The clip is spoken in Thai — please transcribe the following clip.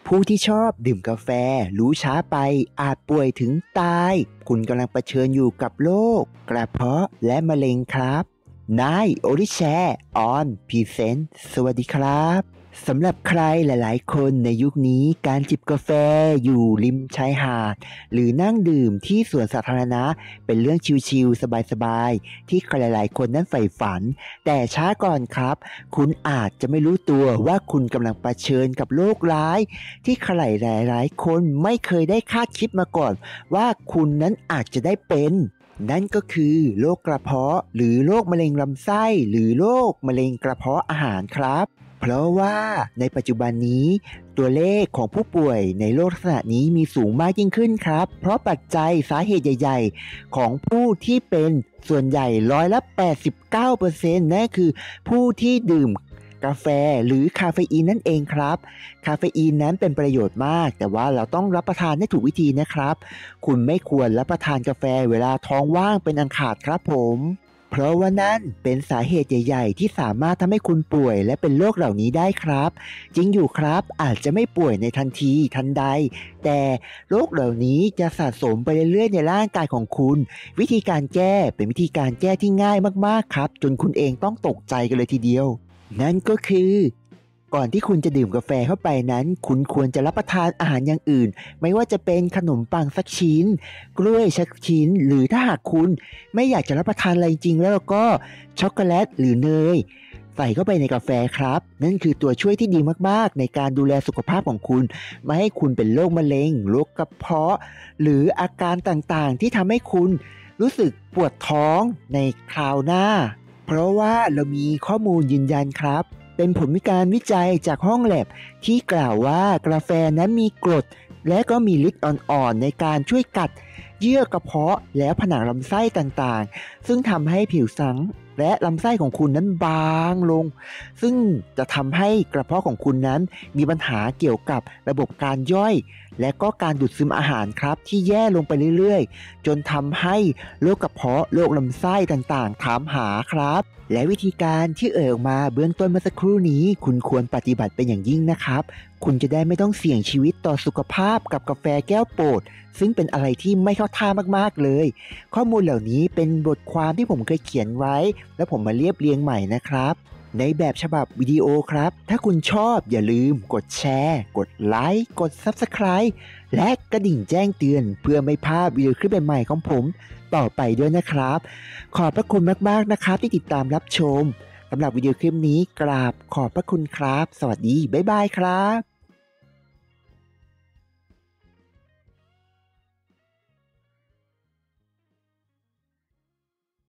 ผู้ที่ชอบดื่มกาแฟรู้ช้าไปอาจป่วยถึงตายคุณกำลังเผชิญอยู่กับโรคกระเพาะและมะเร็งครับนายโอริแชร์ออนพรีเซนต์สวัสดีครับสำหรับใครหลายๆคนในยุคนี้การจิบกาแฟอยู่ริมชายหาดหรือนั่งดื่มที่สวนสาธารณะเป็นเรื่องชิลๆสบายๆที่ใครหลายๆคนนั้นใฝ่ฝันแต่ช้าก่อนครับคุณอาจจะไม่รู้ตัวว่าคุณกำลังเผชิญกับโรคร้ายที่ใครหลายๆคนไม่เคยได้คาดคิดมาก่อนว่าคุณนั้นอาจจะได้เป็นนั่นก็คือโรคกระเพาะหรือโรคมะเร็งลำไส้หรือโรคมะเร็งกระเพาะอาหารครับเพราะว่าในปัจจุบันนี้ตัวเลขของผู้ป่วยในโรคลักษณะนี้มีสูงมากยิ่งขึ้นครับเพราะปัจจัยสาเหตุใหญ่ๆของผู้ที่เป็นส่วนใหญ่89%นั่นคือผู้ที่ดื่มกาแฟหรือคาเฟอีนนั่นเองครับคาเฟอีนนั้นเป็นประโยชน์มากแต่ว่าเราต้องรับประทานให้ถูกวิธีนะครับคุณไม่ควรรับประทานกาแฟเวลาท้องว่างเป็นอันขาดครับผมเพราะว่านั่นเป็นสาเหตุใหญ่ๆที่สามารถทำให้คุณป่วยและเป็นโรคเหล่านี้ได้ครับจริงอยู่ครับอาจจะไม่ป่วยในทันทีทันใดแต่โรคเหล่านี้จะสะสมไปเรื่อยๆในร่างกายของคุณวิธีการแก้เป็นวิธีการแก้ที่ง่ายมากๆครับจนคุณเองต้องตกใจกันเลยทีเดียวนั่นก็คือก่อนที่คุณจะดื่มกาแฟเข้าไปนั้นคุณควรจะรับประทานอาหารอย่างอื่นไม่ว่าจะเป็นขนมปังสักชิ้นกล้วยสักชิ้นหรือถ้าหากคุณไม่อยากจะรับประทานอะไรจริงแล้วก็ช็อกโกแลตหรือเนยใส่เข้าไปในกาแฟครับนั่นคือตัวช่วยที่ดีมากๆในการดูแลสุขภาพของคุณไม่ให้คุณเป็นโรคมะเร็งโรคกระเพาะหรืออาการต่างๆที่ทำให้คุณรู้สึกปวดท้องในคราวหน้าเพราะว่าเรามีข้อมูลยืนยันครับเป็นผลการวิจัยจากห้องแลบที่กล่าวว่ากาแฟนั้นมีกรดและก็มีฤทธิ์อ่อนๆในการช่วยกัดเยื่อกระเพาะและผนังลำไส้ต่างๆซึ่งทำให้ผิวสังและลำไส้ของคุณนั้นบางลงซึ่งจะทำให้กระเพาะของคุณนั้นมีปัญหาเกี่ยวกับระบบการย่อยและก็การดูดซึมอาหารครับที่แย่ลงไปเรื่อยๆจนทำให้โรคกระเพาะโรคลำไส้ต่างๆถามหาครับและวิธีการที่ออกมาเบื้องต้นเมื่อสักครู่นี้คุณควรปฏิบัติเป็นอย่างยิ่งนะครับคุณจะได้ไม่ต้องเสี่ยงชีวิตต่อสุขภาพกับกาแฟแก้วโปรดซึ่งเป็นอะไรที่ไม่เข้าท่ามากๆเลยข้อมูลเหล่านี้เป็นบทความที่ผมเคยเขียนไว้และผมมาเรียบเรียงใหม่นะครับในแบบฉบับวิดีโอครับถ้าคุณชอบอย่าลืมกดแชร์กดไลค์กด Subscribe และกระดิ่งแจ้งเตือนเพื่อไม่พลาดวิดีโอคลิปใหม่ๆของผมต่อไปด้วยนะครับขอบพระคุณมากๆนะครับที่ติดตามรับชมสำหรับวิดีโอคลิปนี้กราบขอบพระคุณครับสวัสดีบ๊ายบายครับ